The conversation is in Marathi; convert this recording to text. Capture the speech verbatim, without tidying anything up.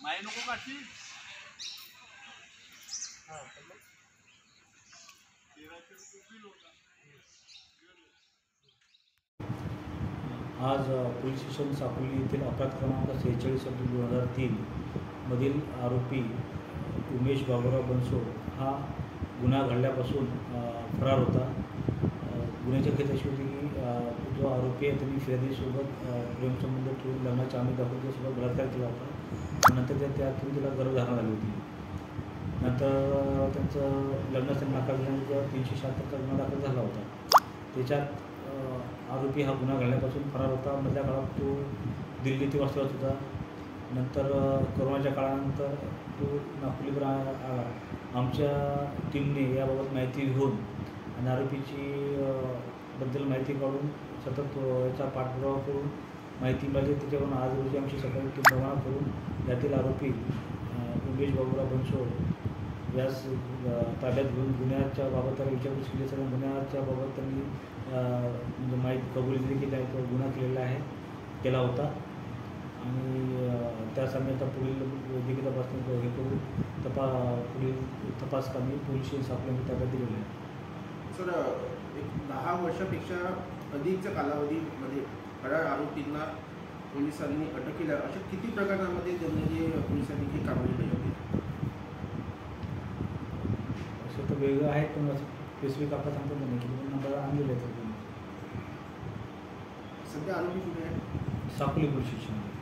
माय नको काढशी आज पोलीस स्टेशन साकोली येथील अपराध क्रमांक सेहेचाळीस दोन हजार तीन मधील आरोपी उमेश बाबुराव बनसोड हा गुन्हा घडल्यापासून फरार होता. गुन्ह्याची हकीकत अशी होती की जो आरोपी आहे त्यांनी फिर्यादीसोबत प्रेमसंबंध ठेवून लग्नाच्या आम्ही दाखवून त्यासोबत बलात्कार केला होता. नंतर त्या त्यातून तिला गर्भधारणा झाली होती. नंतर त्यांचं लग्नाचं नाकार झाल्यानंतर तीनशे शहात्तरचा गुन्हा दाखल झाला होता. त्याच्यात आरोपी हा गुन्हा घडल्यापासून फरार होता. मधल्या काळात तो दिल्ली येथे वास्तव्यास होता. नंतर कोरोनाच्या काळानंतर तो नागपूरवर आला. आमच्या टीमने याबाबत माहिती घेऊन आणि आरोपीची बद्दल माहिती काढून सतत याचा पाठपुरावा करून माहिती मिळाली. त्याच्यावरून आज रोजी आमची सकाळी टीम रवाना करून यातील आरोपी उमेश बाबुराव बनसोड यास ताब्यात घेऊन गुन्ह्याच्या बाबत त्याला विचारपूस केली. सगळ्या गुन्ह्याच्या बाबत त्यांनी म्हणजे माहिती कबुली दिली की त्या गुन्हा केलेला आहे केला होता आणि त्यास आम्ही आता पुढील वैद्यकीय तपासणी हे करून तपा पुढील तपास कामी पोलीस स्टेशन साकोली ताब्यात दिलेलं आहे. सर, एक दहा वर्षापेक्षा अधिकच्या कालावधीमध्ये फरार आरोपींना पोलिसांनी अटक केल्या अशा किती प्रकरणांमध्ये त्यांनी पोलिसांनी ही कारवाई केली होती? असं तर वेगळं आहे पण असं स्पेसिफिक आपण सांगतो नाही की नंबर आणलेले आहेत. सध्या आरोपी कुठे आहे? Sakoli police station.